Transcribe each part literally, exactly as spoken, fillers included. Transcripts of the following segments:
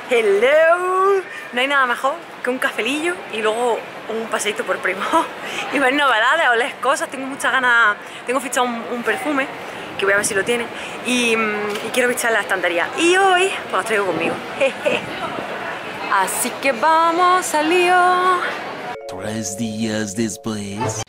Hello. No hay nada mejor que un cafelillo y luego un paseíto por Primo y ver novedades, oler cosas. Tengo muchas ganas, tengo fichado un, un perfume que voy a ver si lo tiene y, y quiero fichar la estantería y hoy pues lo traigo conmigo. Así que vamos al lío. Tres días después.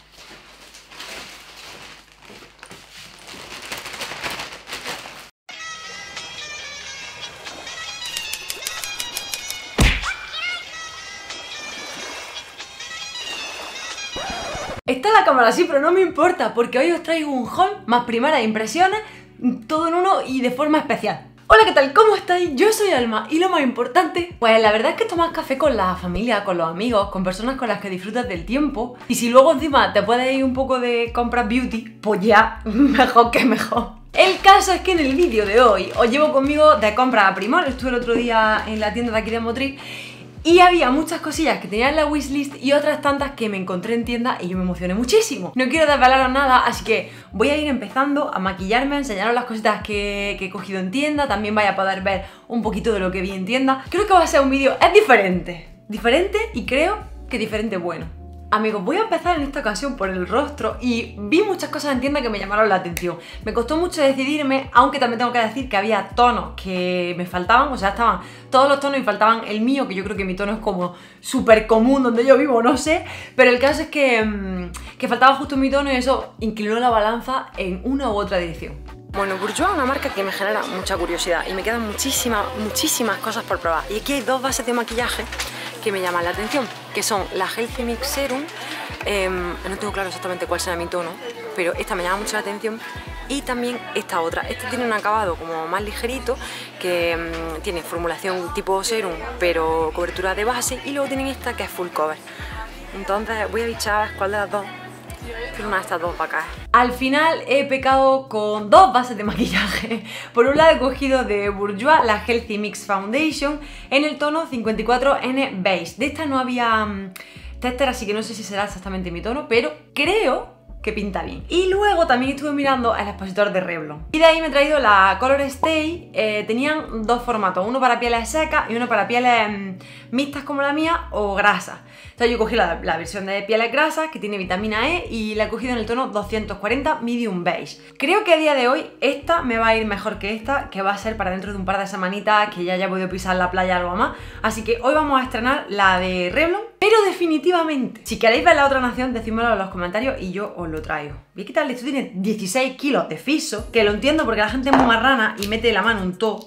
Está la cámara así, pero no me importa, porque hoy os traigo un haul más primeras impresiones, todo en uno y de forma especial. Hola, ¿qué tal? ¿Cómo estáis? Yo soy Alma y lo más importante, pues la verdad es que tomas café con la familia, con los amigos, con personas con las que disfrutas del tiempo. Y si luego encima te puedes ir un poco de compras beauty, pues ya, mejor que mejor. El caso es que en el vídeo de hoy os llevo conmigo de compras a Primark. Estuve el otro día en la tienda de aquí de Motril y había muchas cosillas que tenía en la wishlist y otras tantas que me encontré en tienda y yo me emocioné muchísimo. No quiero desvelaros nada, así que voy a ir empezando a maquillarme, a enseñaros las cositas que, que he cogido en tienda. También vais a poder ver un poquito de lo que vi en tienda. Creo que va a ser un vídeo, es diferente. Diferente y creo que diferente bueno. Amigos, voy a empezar en esta ocasión por el rostro y vi muchas cosas en tienda que me llamaron la atención. Me costó mucho decidirme, aunque también tengo que decir que había tonos que me faltaban, o sea, estaban todos los tonos y faltaban el mío, que yo creo que mi tono es como súper común donde yo vivo, no sé, pero el caso es que, mmm, que faltaba justo mi tono y eso inclinó la balanza en una u otra dirección. Bueno, Bourjois es una marca que me genera mucha curiosidad y me quedan muchísimas, muchísimas cosas por probar. Y aquí hay dos bases de maquillaje que me llaman la atención, que son la Healthy Mix Serum, eh, no tengo claro exactamente cuál será mi tono, pero esta me llama mucho la atención, y también esta otra. Este tiene un acabado como más ligerito, que um, tiene formulación tipo serum, pero cobertura de base, y luego tienen esta que es full cover. Entonces voy a bichar cuál de las dos, pero una de estas dos va a caer. Al final he pecado con dos bases de maquillaje. Por un lado he cogido de Bourjois la Healthy Mix Foundation en el tono cincuenta y cuatro N Beige. De esta no había um, tester, así que no sé si será exactamente mi tono, pero creo que pinta bien. Y luego también estuve mirando el expositor de Revlon. Y de ahí me he traído la Color Stay. Eh, tenían dos formatos, uno para pieles secas y uno para pieles mmm, mixtas como la mía o grasas. Entonces yo cogí la, la versión de pieles grasas, que tiene vitamina E, y la he cogido en el tono doscientos cuarenta Medium Beige. Creo que a día de hoy esta me va a ir mejor que esta, que va a ser para dentro de un par de semanitas, que ya ya he podido pisar la playa algo más. Así que hoy vamos a estrenar la de Revlon, pero definitivamente. Si queréis ver la otra nación, decídmelo en los comentarios y yo os lo traigo. Voy a quitarle, esto tiene dieciséis kilos de fiso, que lo entiendo porque la gente es muy marrana y mete la mano en todo.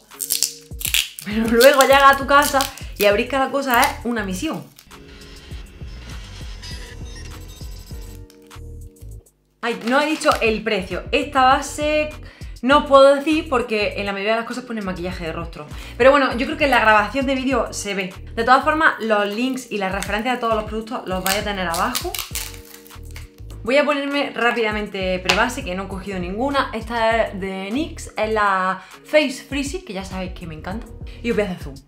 Pero luego llega a tu casa y abrir cada cosa es una misión. Ay, no he dicho el precio. Esta base no os puedo decir porque en la mayoría de las cosas pone maquillaje de rostro. Pero bueno, yo creo que en la grabación de vídeo se ve. De todas formas, los links y las referencias de todos los productos los vais a tener abajo. Voy a ponerme rápidamente prebase, que no he cogido ninguna. Esta es de NYX, es la Face Freezy, que ya sabéis que me encanta. Y os voy a hacer zoom.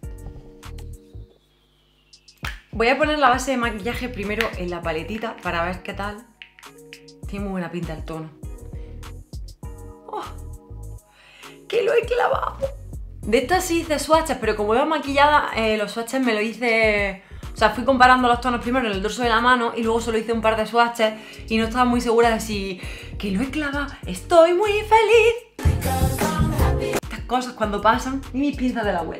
Voy a poner la base de maquillaje primero en la paletita para ver qué tal. Tiene muy buena pinta el tono. ¡Oh! ¡Que lo he clavado! De estas sí hice swatches, pero como iba maquillada, eh, los swatches me lo hice... O sea, fui comparando los tonos primero en el dorso de la mano y luego solo hice un par de swatches y no estaba muy segura de si... ¡Que lo he clavado! ¡Estoy muy feliz! Estas cosas cuando pasan, y mis pinzas de la abuela.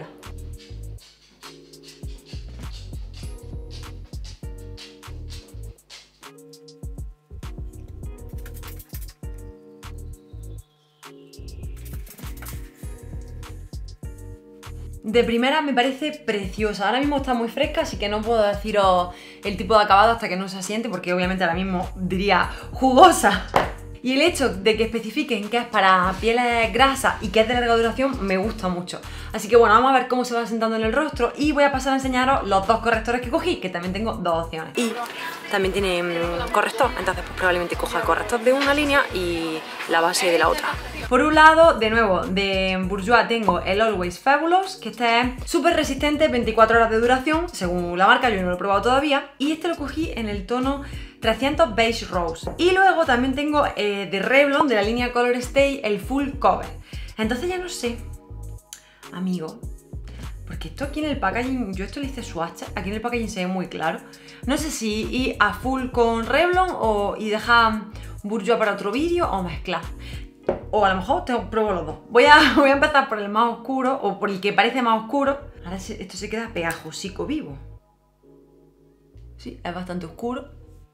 De primera me parece preciosa. Ahora mismo está muy fresca, así que no puedo deciros el tipo de acabado hasta que no se asiente, porque obviamente ahora mismo diría jugosa. Y el hecho de que especifiquen que es para pieles grasas y que es de larga duración me gusta mucho. Así que bueno, vamos a ver cómo se va sentando en el rostro y voy a pasar a enseñaros los dos correctores que cogí, que también tengo dos opciones. Y también tiene mmm, corrector, entonces pues probablemente coja el corrector de una línea y la base de la otra. Por un lado, de nuevo, de Bourjois tengo el Always Fabulous, que este es súper resistente, veinticuatro horas de duración, según la marca, yo no lo he probado todavía. Y este lo cogí en el tono trescientos Beige Rose. Y luego también tengo eh, de Revlon, de la línea Color Stay, el Full Cover. Entonces ya no sé, amigo, Porque esto aquí en el packaging, yo esto le hice swatch, aquí en el packaging se ve muy claro. No sé si ir a full con Revlon o y dejar Bourjois para otro vídeo o mezclar. O a lo mejor te pruebo los dos. Voy a, voy a empezar por el más oscuro o por el que parece más oscuro. Ahora esto se queda pegajosico vivo. Sí, es bastante oscuro.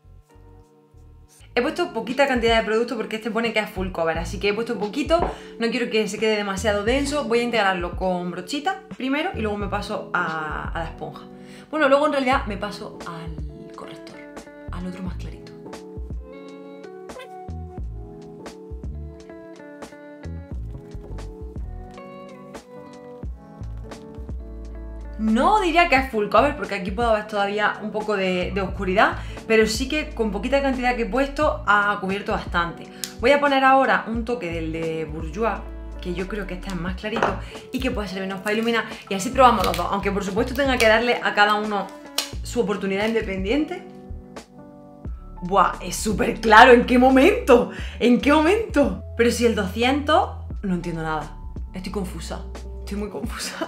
He puesto poquita cantidad de producto porque este pone que es full cover, así que he puesto poquito, no quiero que se quede demasiado denso. Voy a integrarlo con brochita primero y luego me paso a, a la esponja. Bueno, luego en realidad me paso al corrector, al otro más clarito. No diría que es full cover porque aquí puedo ver todavía un poco de, de oscuridad, pero sí que con poquita cantidad que he puesto ha cubierto bastante. Voy a poner ahora un toque del de Bourjois, que yo creo que este es más clarito y que puede servirnos para iluminar, y así probamos los dos, aunque por supuesto tenga que darle a cada uno su oportunidad independiente. ¡Buah! Es súper claro. ¿En qué momento? ¿En qué momento? Pero si el doscientos... no entiendo nada. Estoy confusa. Estoy muy confusa.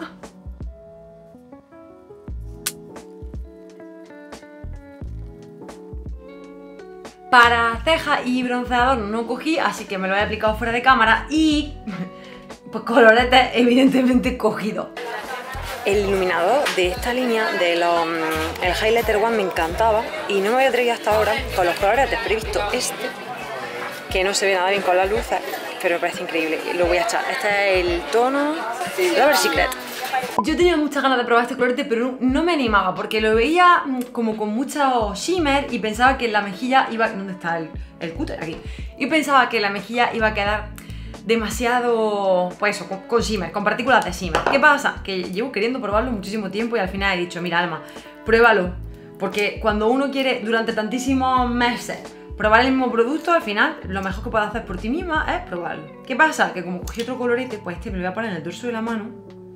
Para cejas y bronceador no cogí, así que me lo he aplicado fuera de cámara y pues coloretes evidentemente cogido. El iluminador de esta línea, de los, el Highlighter One, me encantaba y no me había atrevido hasta ahora con los coloretes, pero he visto este, que no se ve nada bien con las luces, pero me parece increíble. Lo voy a echar. Este es el tono Lover Secret. Yo tenía muchas ganas de probar este colorete, pero no me animaba porque lo veía como con mucho shimmer y pensaba que la mejilla iba... ¿Dónde está el, el cúter? Aquí. Y pensaba que la mejilla iba a quedar demasiado, pues eso, con, con shimmer, con partículas de shimmer. ¿Qué pasa? Que llevo queriendo probarlo muchísimo tiempo y al final he dicho, mira Alma, pruébalo. Porque cuando uno quiere durante tantísimos meses probar el mismo producto, al final lo mejor que puedes hacer por ti misma es probarlo. ¿Qué pasa? Que como cogí otro colorete, pues este me lo voy a poner en el dorso de la mano.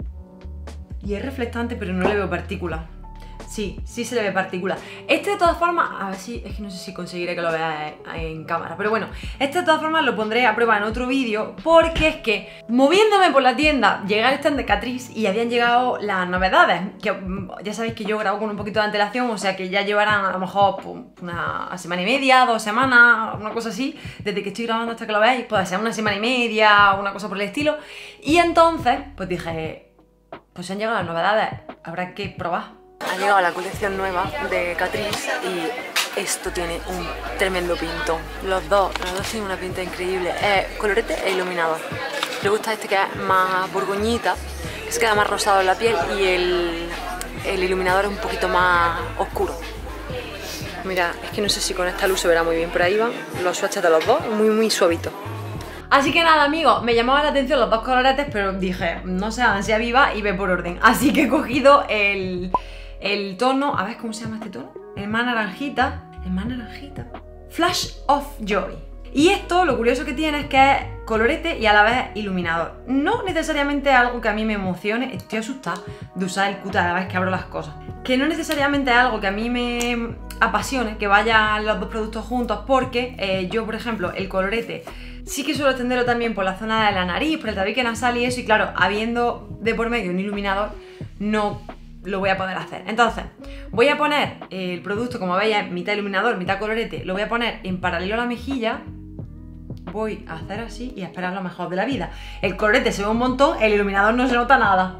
Y es reflectante, pero no le veo partículas. Sí, sí se le ve partículas. Este de todas formas, a ver si, es que no sé si conseguiré que lo veáis en cámara, pero bueno, este de todas formas lo pondré a prueba en otro vídeo, porque es que moviéndome por la tienda, llegué al stand de Catrice y habían llegado las novedades, que ya sabéis que yo grabo con un poquito de antelación, o sea que ya llevarán a lo mejor pues, una semana y media, dos semanas, una cosa así, desde que estoy grabando hasta que lo veáis, puede ser una semana y media, una cosa por el estilo, y entonces, pues dije, pues se han llegado las novedades, habrá que probar. Ha llegado la colección nueva de Catrice y esto tiene un tremendo pintón. Los dos, los dos tienen una pinta increíble. Es colorete e iluminador. Me gusta este que es más borgoñita, que se queda más rosado en la piel, y el, el iluminador es un poquito más oscuro. Mira, es que no sé si con esta luz se verá muy bien, pero ahí van los swatches de los dos, muy muy suavitos. Así que nada, amigos, me llamaban la atención los dos coloretes, pero dije, no sé, ansia viva y ve por orden. Así que he cogido el, el tono, a ver cómo se llama este tono, el más naranjita, el más naranjita, Flash of Joy. Y esto, lo curioso que tiene es que es colorete y a la vez iluminador. No necesariamente algo que a mí me emocione, estoy asustada de usar el cúter a la vez que abro las cosas. Que no necesariamente es algo que a mí me apasione, que vayan los dos productos juntos, porque eh, yo, por ejemplo, el colorete sí que suelo extenderlo también por la zona de la nariz, por el tabique nasal y eso, y claro, habiendo de por medio un iluminador, no lo voy a poder hacer. Entonces, voy a poner el producto, como veis, mitad iluminador, mitad colorete, lo voy a poner en paralelo a la mejilla, voy a hacer así y a esperar lo mejor de la vida. El colorete se ve un montón, el iluminador no se nota nada.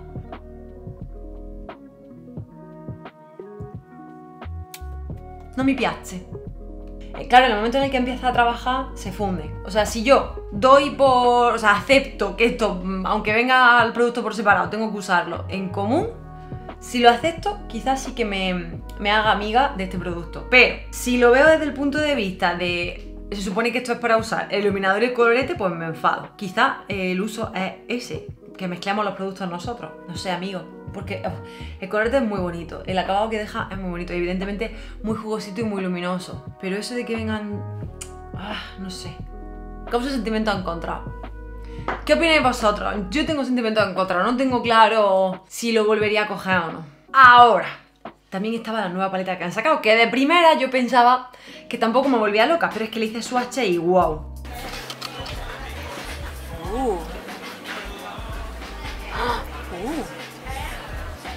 No mi piace. Claro, en el momento en el que empieza a trabajar, se funde. O sea, si yo doy por... O sea, acepto que esto, aunque venga el producto por separado, tengo que usarlo en común, si lo acepto, quizás sí que me, me haga amiga de este producto. Pero, si lo veo desde el punto de vista de... Se supone que esto es para usar el iluminador y el colorete, pues me enfado. Quizás el uso es ese, que mezclamos los productos nosotros. No sé, amigos. Porque oh, el colorete es muy bonito, el acabado que deja es muy bonito, evidentemente muy jugosito y muy luminoso. Pero eso de que vengan... Ah, no sé. Causa sentimientos encontrados. ¿Qué opináis vosotros? Yo tengo sentimientos encontrados, no tengo claro si lo volvería a coger o no. Ahora, también estaba la nueva paleta que han sacado, que de primera yo pensaba que tampoco me volvía loca, pero es que le hice swatch y wow. Uh. Uh.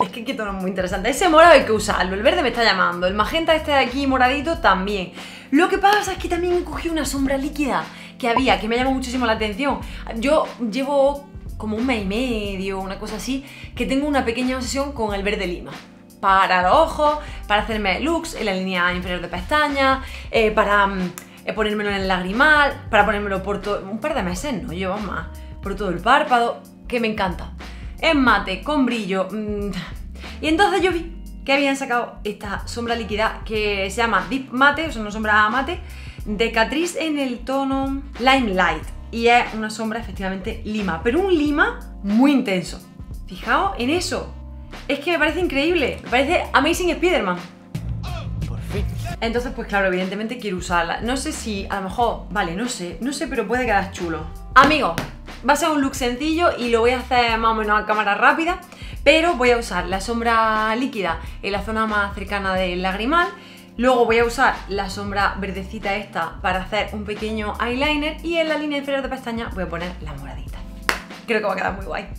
Es que qué tono muy interesante. Ese morado hay que usarlo, el verde me está llamando, el magenta este de aquí moradito también. Lo que pasa es que también cogí una sombra líquida que había, que me llamó muchísimo la atención. Yo llevo como un mes y medio, una cosa así, que tengo una pequeña obsesión con el verde lima. Para los ojos, para hacerme looks en la línea inferior de pestañas, eh, para eh, ponérmelo en el lagrimal, para ponérmelo por todo... un par de meses, no llevo más, por todo el párpado, que me encanta. Es mate, con brillo. Mmm. Y entonces yo vi que habían sacado esta sombra líquida que se llama Deep Matte, o sea, una sombra mate, de Catrice en el tono Limelight. Y es una sombra efectivamente lima, pero un lima muy intenso. Fijaos en eso. Es que me parece increíble, me parece Amazing Spider-Man. Por fin. Entonces, pues claro, evidentemente quiero usarla. No sé si, a lo mejor, vale, no sé, no sé, pero puede quedar chulo. Amigos, va a ser un look sencillo y lo voy a hacer más o menos a cámara rápida, pero voy a usar la sombra líquida en la zona más cercana del lagrimal. Luego voy a usar la sombra verdecita esta para hacer un pequeño eyeliner y en la línea inferior de pestaña voy a poner la moradita. Creo que va a quedar muy guay.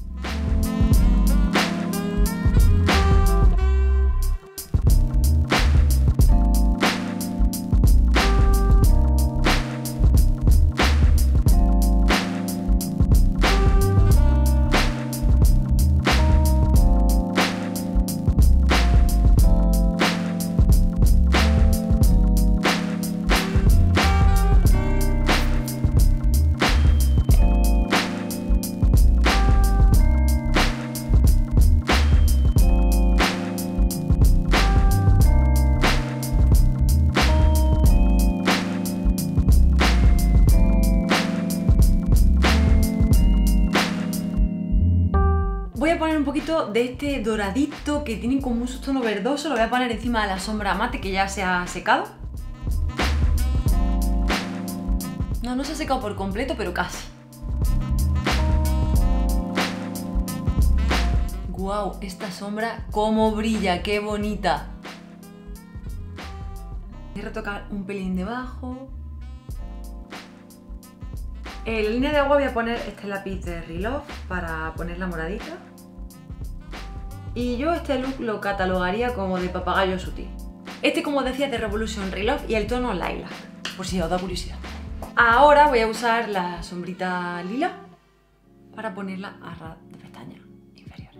Voy a poner un poquito de este doradito que tiene como un subtono verdoso, lo voy a poner encima de la sombra mate que ya se ha secado. No, no se ha secado por completo, pero casi. ¡Guau! Esta sombra, cómo brilla, qué bonita. Voy a retocar un pelín debajo. En la línea de agua voy a poner este lápiz de Real para poner la moradita. Y yo este look lo catalogaría como de papagayo sutil. Este, como decía, es de Revolution Real y el tono Lilac, por si os da curiosidad. Ahora voy a usar la sombrita lila para ponerla a ras de pestaña inferior.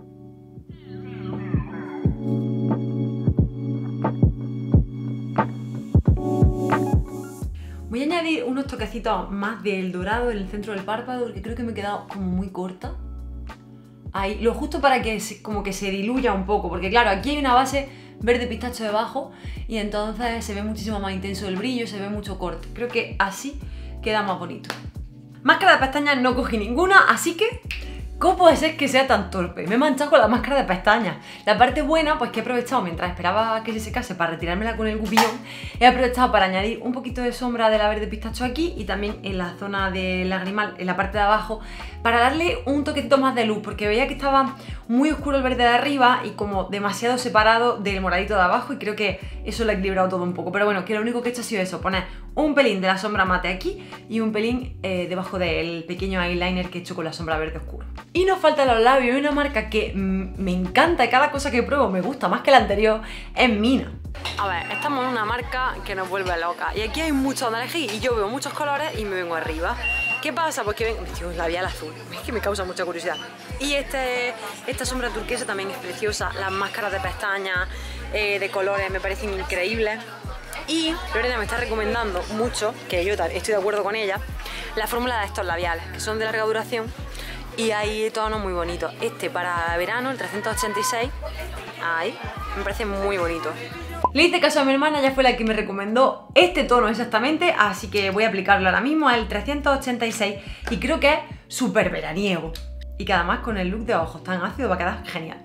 Voy a añadir unos toquecitos más del dorado en el centro del párpado porque creo que me he quedado como muy corta. Ahí, lo justo para que se, como que se diluya un poco, porque claro, aquí hay una base verde pistacho debajo y entonces se ve muchísimo más intenso el brillo, se ve mucho corte. Creo que así queda más bonito. Máscara de pestañas no cogí ninguna, así que ¿cómo puede ser que sea tan torpe? Me he manchado con la máscara de pestañas. La parte buena, pues que he aprovechado mientras esperaba que se secase para retirármela con el gupillón, he aprovechado para añadir un poquito de sombra de la verde pistacho aquí y también en la zona del lagrimal, en la parte de abajo, para darle un toquecito más de luz, porque veía que estaba muy oscuro el verde de arriba y como demasiado separado del moradito de abajo, y creo que eso lo ha equilibrado todo un poco. Pero bueno, que lo único que he hecho ha sido eso, poner un pelín de la sombra mate aquí y un pelín eh, debajo del pequeño eyeliner que he hecho con la sombra verde oscuro. Y nos faltan los labios. Hay una marca que mmm, me encanta y cada cosa que pruebo me gusta más que la anterior, es Mina. A ver, estamos en una marca que nos vuelve loca y aquí hay mucho donde elegir y yo veo muchos colores y me vengo arriba. ¿Qué pasa? Pues que ven, tío, un labial azul, es que me causa mucha curiosidad. Y este, esta sombra turquesa también es preciosa, las máscaras de pestañas eh, de colores me parecen increíbles. Y Lorena me está recomendando mucho, que yo estoy de acuerdo con ella, la fórmula de estos labiales, que son de larga duración y hay tonos muy bonitos. Este para verano, el trescientos ochenta y seis, ahí, me parece muy bonito. Le hice caso a mi hermana, ella fue la que me recomendó este tono exactamente, así que voy a aplicarlo ahora mismo, el trescientos ochenta y seis, y creo que es súper veraniego. Y que además con el look de ojos tan ácido va a quedar genial.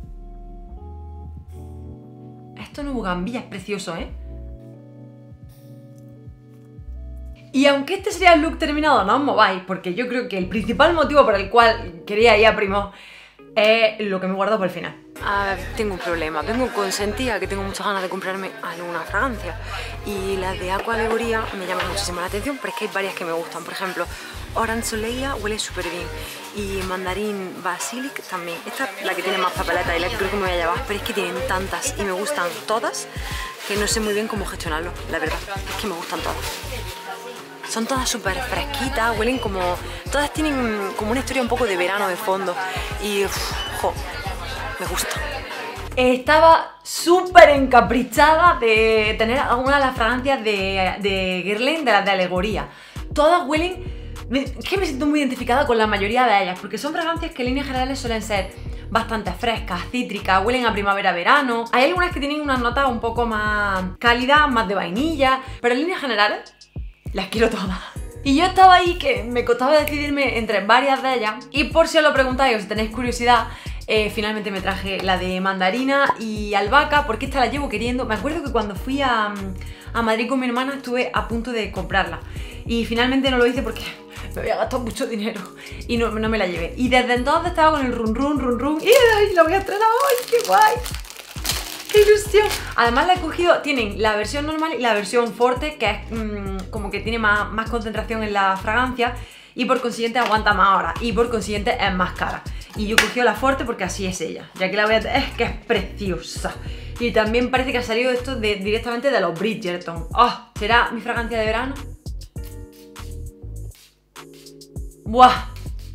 Esto no bugambilla, es precioso, ¿eh? Y aunque este sería el look terminado, no os mováis, porque yo creo que el principal motivo por el cual quería ir a Primo es lo que me guardo por el final. A ver, tengo un problema, vengo consentida que tengo muchas ganas de comprarme alguna fragancia y las de Aqua Alegoría me llaman muchísimo la atención, pero es que hay varias que me gustan. Por ejemplo, Orange Soleil huele súper bien. Y Mandarín Basilic también. Esta es la que tiene más papeleta y la que creo que me voy a llevar. Pero es que tienen tantas y me gustan todas que no sé muy bien cómo gestionarlo, la verdad. Es que me gustan todas. Son todas súper fresquitas, huelen como... Todas tienen como una historia un poco de verano de fondo. Y... Uf, jo, me gusta. Estaba súper encaprichada de tener alguna de las fragancias de, de Guerlain, de las de Alegoría. Todas huelen... Es que me siento muy identificada con la mayoría de ellas, porque son fragancias que en líneas generales suelen ser bastante frescas, cítricas, huelen a primavera-verano. Hay algunas que tienen unas notas un poco más cálidas, más de vainilla, pero en líneas generales las quiero todas. Y yo estaba ahí que me costaba decidirme entre varias de ellas, y por si os lo preguntáis o si tenéis curiosidad, eh, finalmente me traje la de mandarina y albahaca, porque esta la llevo queriendo. Me acuerdo que cuando fui a, a Madrid con mi hermana estuve a punto de comprarla, y finalmente no lo hice porque me había gastado mucho dinero y no, no me la llevé. Y desde entonces estaba con el run run, run run, y ay, la voy a estrenar hoy, qué guay. ¡Qué ilusión! Además la he cogido, tienen la versión normal y la versión forte, que es mmm, como que tiene más, más concentración en la fragancia y por consiguiente aguanta más horas y por consiguiente es más cara. Y yo he cogido la forte porque así es ella, ya que la voy a... es que es preciosa. Y también parece que ha salido esto de, directamente de los Bridgerton. ¡Oh! ¿Será mi fragancia de verano? ¡Buah!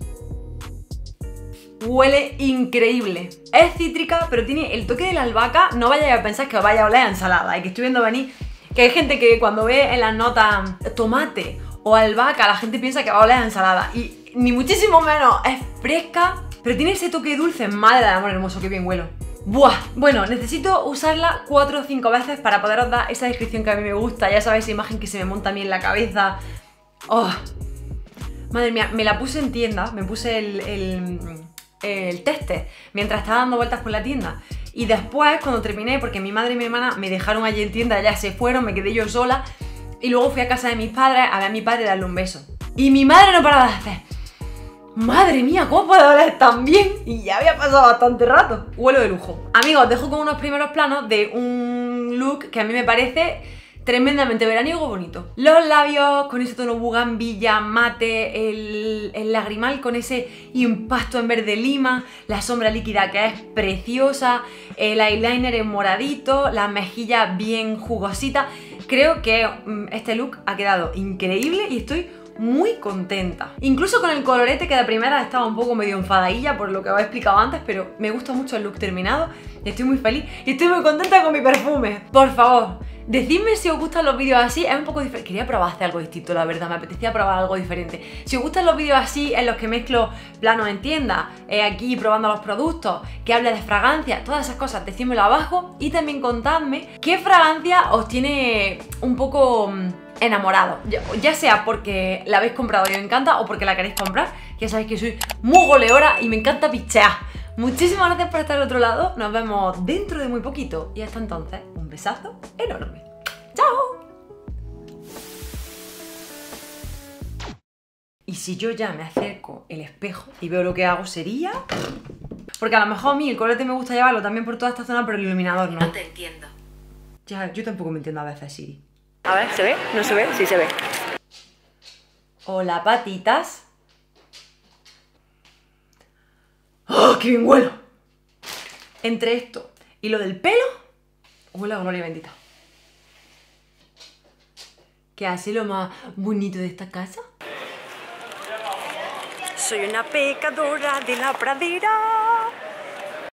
Huele increíble. Es cítrica, pero tiene el toque de la albahaca. No vayáis a pensar que os vaya a oler a ensalada. Y que estoy viendo venir que hay gente que cuando ve en las notas tomate o albahaca, la gente piensa que va a oler a ensalada. Y ni muchísimo menos. Es fresca, pero tiene ese toque dulce. Madre del amor hermoso, qué bien huelo. ¡Buah! Bueno, necesito usarla cuatro o cinco veces para poderos dar esa descripción que a mí me gusta. Ya sabéis, esa imagen que se me monta a mí en la cabeza. ¡Oh! Madre mía, me la puse en tienda. Me puse el... el el teste mientras estaba dando vueltas por la tienda, y después cuando terminé, porque mi madre y mi hermana me dejaron allí en tienda, ya se fueron, me quedé yo sola, y luego fui a casa de mis padres a ver a mi padre y darle un beso, y mi madre no paraba de hacer: madre mía, ¿cómo puede oler tan bien? Y ya había pasado bastante rato. Huelo de lujo. Amigos, os dejo con unos primeros planos de un look que a mí me parece tremendamente veraniego bonito. Los labios con ese tono bugambilla mate, el, el lagrimal con ese impacto en verde lima, la sombra líquida que es preciosa, el eyeliner en moradito, la mejilla bien jugosita. Creo que mm, este look ha quedado increíble y estoy muy contenta. Incluso con el colorete, que de primera estaba un poco medio enfadadilla por lo que os he explicado antes, pero me gusta mucho el look terminado y estoy muy feliz y estoy muy contenta con mi perfume. Por favor, decidme si os gustan los vídeos así. Es un poco diferente. Quería probar hacer algo distinto, la verdad. Me apetecía probar algo diferente. Si os gustan los vídeos así, en los que mezclo planos en tienda, eh, aquí probando los productos, que hable de fragancias, todas esas cosas, decídmelo abajo. Y también contadme qué fragancia os tiene un poco mmm, enamorado. Ya, ya sea porque la habéis comprado y os encanta, o porque la queréis comprar. Ya sabéis que soy muy goleora y me encanta pichear. Muchísimas gracias por estar al otro lado. Nos vemos dentro de muy poquito. Y hasta entonces, un besazo enorme. ¡Chao! Y si yo ya me acerco el espejo y veo lo que hago, sería... Porque a lo mejor a mí el colorete me gusta llevarlo también por toda esta zona, pero el iluminador no. No te entiendo. Ya, yo tampoco me entiendo a veces, Siri. A ver, ¿se ve? ¿No se ve? Sí se ve. Hola, patitas. ¡Oh, qué bien huelo! Entre esto y lo del pelo, huele a gloria bendita. ¿Qué hace lo más bonito de esta casa? Soy una pecadora de la pradera.